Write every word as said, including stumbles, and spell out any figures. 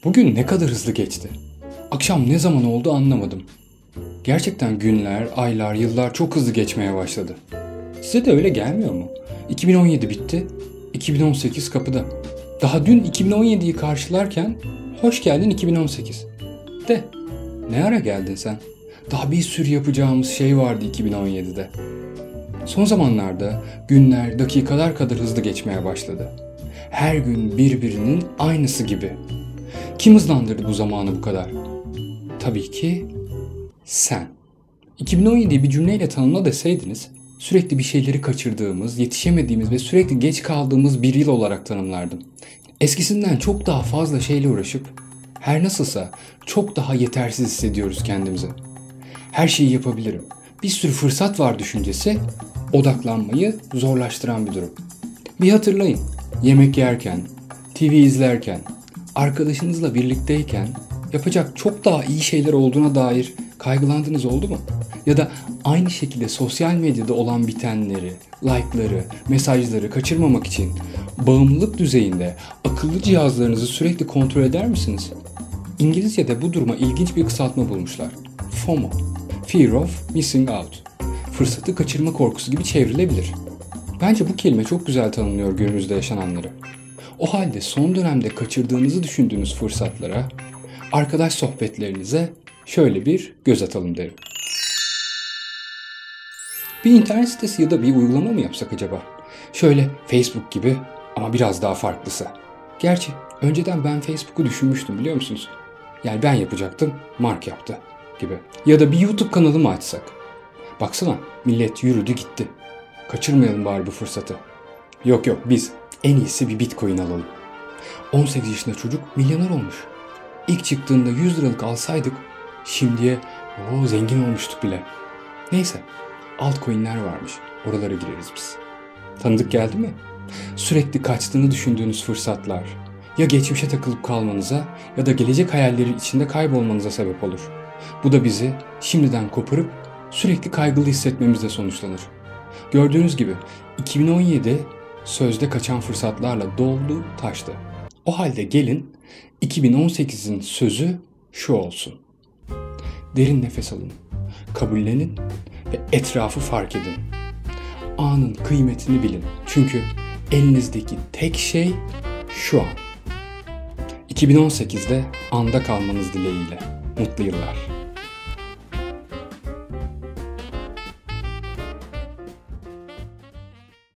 Bugün ne kadar hızlı geçti. Akşam ne zaman oldu anlamadım. Gerçekten günler, aylar, yıllar çok hızlı geçmeye başladı. Size de öyle gelmiyor mu? iki bin on yedi bitti, iki bin on sekiz kapıda. Daha dün iki bin on yediyi karşılarken hoş geldin iki bin on sekiz. De ne ara geldin sen? Daha bir sürü yapacağımız şey vardı iki bin on yedide. Son zamanlarda günler dakikalar kadar hızlı geçmeye başladı. Her gün birbirinin aynısı gibi. Kim hızlandırdı bu zamanı bu kadar? Tabii ki sen. iki bin on yediyi bir cümleyle tanımla deseydiniz, sürekli bir şeyleri kaçırdığımız, yetişemediğimiz ve sürekli geç kaldığımız bir yıl olarak tanımlardım. Eskisinden çok daha fazla şeyle uğraşıp, her nasılsa çok daha yetersiz hissediyoruz kendimizi. Her şeyi yapabilirim. Bir sürü fırsat var düşüncesi, odaklanmayı zorlaştıran bir durum. Bir hatırlayın, yemek yerken, T V izlerken, arkadaşınızla birlikteyken yapacak çok daha iyi şeyler olduğuna dair kaygılandığınız oldu mu? Ya da aynı şekilde sosyal medyada olan bitenleri, like'ları, mesajları kaçırmamak için bağımlılık düzeyinde akıllı cihazlarınızı sürekli kontrol eder misiniz? İngilizce'de bu duruma ilginç bir kısaltma bulmuşlar. FOMO, Fear of Missing Out. Fırsatı kaçırma korkusu gibi çevrilebilir. Bence bu kelime çok güzel tanımlıyor günümüzde yaşananları. O halde son dönemde kaçırdığınızı düşündüğünüz fırsatlara, arkadaş sohbetlerinize şöyle bir göz atalım derim. Bir internet sitesi ya da bir uygulama mı yapsak acaba? Şöyle Facebook gibi ama biraz daha farklısı. Gerçi önceden ben Facebook'u düşünmüştüm biliyor musunuz? Yani ben yapacaktım, Mark yaptı gibi. Ya da bir YouTube kanalı mı açsak? Baksana millet yürüdü gitti. Kaçırmayalım bari bu fırsatı. Yok yok biz en iyisi bir Bitcoin alalım. on sekiz yaşında çocuk milyoner olmuş. İlk çıktığında yüz liralık alsaydık şimdiye o zengin olmuştuk bile. Neyse altcoin'ler varmış. Oralara gireriz biz. Tanıdık geldi mi? Sürekli kaçtığını düşündüğünüz fırsatlar ya geçmişe takılıp kalmanıza ya da gelecek hayalleri içinde kaybolmanıza sebep olur. Bu da bizi şimdiden koparıp sürekli kaygılı hissetmemizle sonuçlanır. Gördüğünüz gibi iki bin on yedi sözde kaçan fırsatlarla doldu taştı. O halde gelin iki bin on sekizin sözü şu olsun. Derin nefes alın, kabullenin ve etrafı fark edin. Anın kıymetini bilin. Çünkü elinizdeki tek şey şu an. iki bin on sekizde anda kalmanız dileğiyle. Mutlu yıllar.